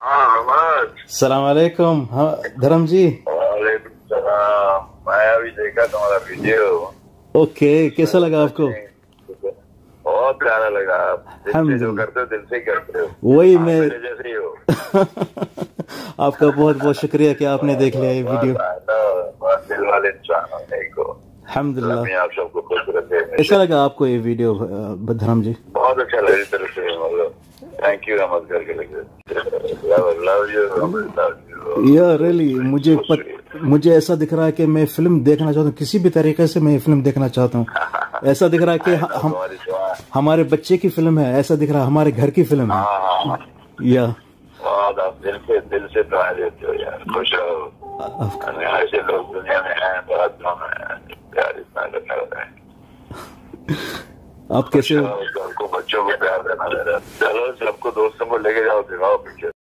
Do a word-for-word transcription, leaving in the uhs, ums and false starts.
सलाम वालेकुम। हाँ धर्म जी। वालेकुम सलाम। मैं अभी देखा तुम्हारा वीडियो। ओके, कैसा लगा आपको? बहुत प्यारा लगा। दिल से जो करते हो दिल से करते हो, वही मैं मेरे जैसे ही हो। आपका बहुत बहुत शुक्रिया कि आपने देख लिया ये वीडियो। बहुत दिल वाले इंसान होने को अल्हम्दुलिल्लाह। आप सबको खुश रखे। कैसा लगा आपको ये वीडियो धर्म जी? बहुत अच्छा लगा इस तरह से, मतलब थैंक यू अहमद करके लगे। लव यू लव यू या रियली मुझे पत, मुझे ऐसा दिख रहा है कि मैं फिल्म देखना चाहता हूँ, किसी भी तरीके से मैं ये फिल्म देखना चाहता हूँ। ऐसा दिख रहा है कि हम हमारे बच्चे की फिल्म है, ऐसा दिख रहा है हमारे घर की फिल्म है। या बहुत आप दिल से दिल से दुआ देते हो यार। खुश रहो। ऐसे लोग दुनिया में हैं, बहुत कम है प्यार इतना करने वाला है। आप कैसे हो? सबको बच्चों को प्यार देना। चलो सबको दोस्तों को लेके जाओ, दिखाओ पिक्चर।